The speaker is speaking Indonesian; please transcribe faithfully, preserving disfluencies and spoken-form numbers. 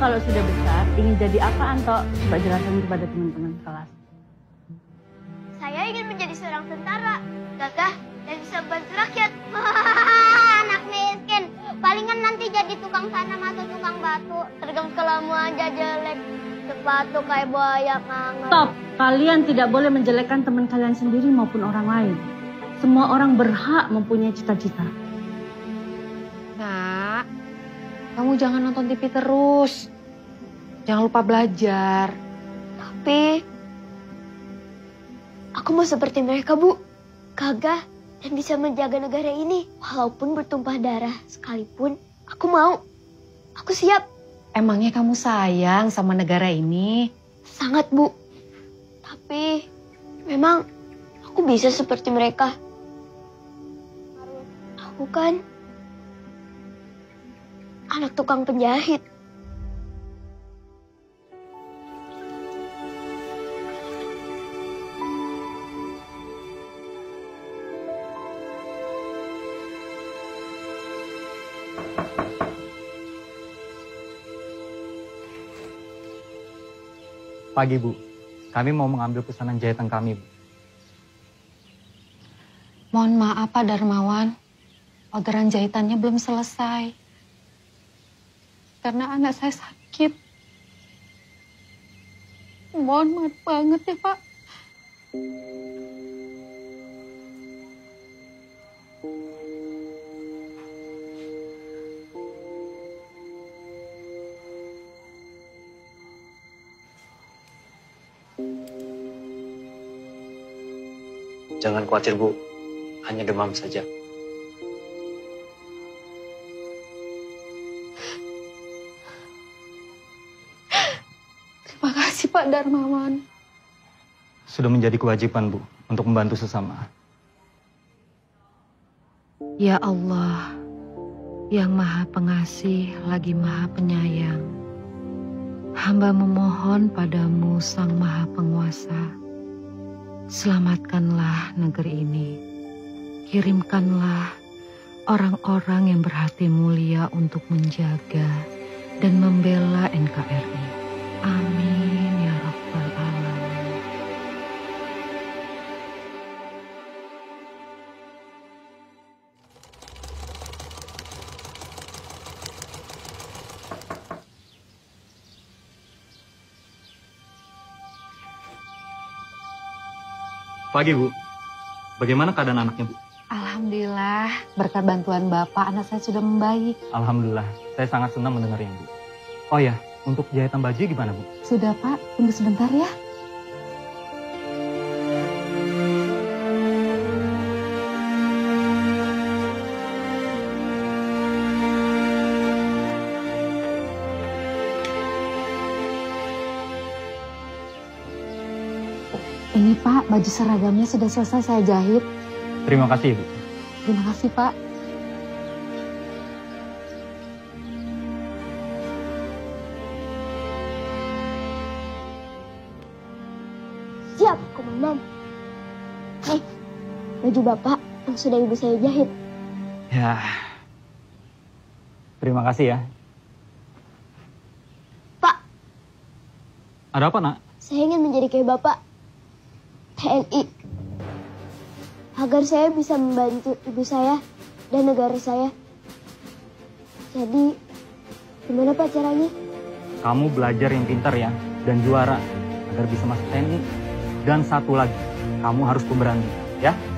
kalau sudah besar ingin jadi apa, Anto? Coba jelaskan kepada teman-teman kelas. Saya ingin menjadi seorang tentara, gagah, dan bisa bantu rakyat. Anak miskin, palingan nanti jadi tukang tanam atau tukang batu. Seragam sekolahmu aja jelek, sepatu kayak buaya kangen. Stop! Kalian tidak boleh menjelekkan teman kalian sendiri maupun orang lain. Semua orang berhak mempunyai cita-cita. Nak, kamu jangan nonton T V terus. Jangan lupa belajar. Tapi aku mau seperti mereka, Bu. Gagah dan bisa menjaga negara ini. Walaupun bertumpah darah sekalipun, aku mau. Aku siap. Emangnya kamu sayang sama negara ini? Sangat, Bu. Tapi memang aku bisa seperti mereka. Aku kan anak tukang penjahit. Pagi, Bu. Kami mau mengambil pesanan jahitan kami, Bu. Mohon maaf, Pak Darmawan. Orderan jahitannya belum selesai. Karena anak saya sakit. Mohon maaf banget ya, Pak. Jangan khawatir, Bu. Hanya demam saja. Terima kasih, Pak Darmawan. Sudah menjadi kewajiban, Bu, untuk membantu sesama. Ya Allah, yang Maha Pengasih lagi Maha Penyayang. Hamba memohon padamu, Sang Maha Penguasa. Selamatkanlah negeri ini. Kirimkanlah orang-orang yang berhati mulia untuk menjaga dan membela N K R I. Amin ya Rabbal Alamin. Pagi, Bu. Bagaimana keadaan anaknya, Bu? Alhamdulillah, berkat bantuan Bapak, anak saya sudah membaik. Alhamdulillah, saya sangat senang mendengarnya, Bu. Oh ya, untuk jahitan baju gimana, Bu? Sudah, Pak. Tunggu sebentar ya. Ini, Pak, baju seragamnya sudah selesai saya jahit. Terima kasih, Bu. Terima kasih, Pak. Siap, Komandan. Nih, baju Bapak yang sudah ibu saya jahit. Ya, terima kasih ya. Pak, Ada apa, Nak? saya ingin menjadi kayak Bapak. T N I. Agar saya bisa membantu ibu saya dan negara saya. Jadi, gimana Pak caranya? Kamu belajar yang pintar ya, dan juara, agar bisa masuk T N I. Dan satu lagi, kamu harus pemberani, ya?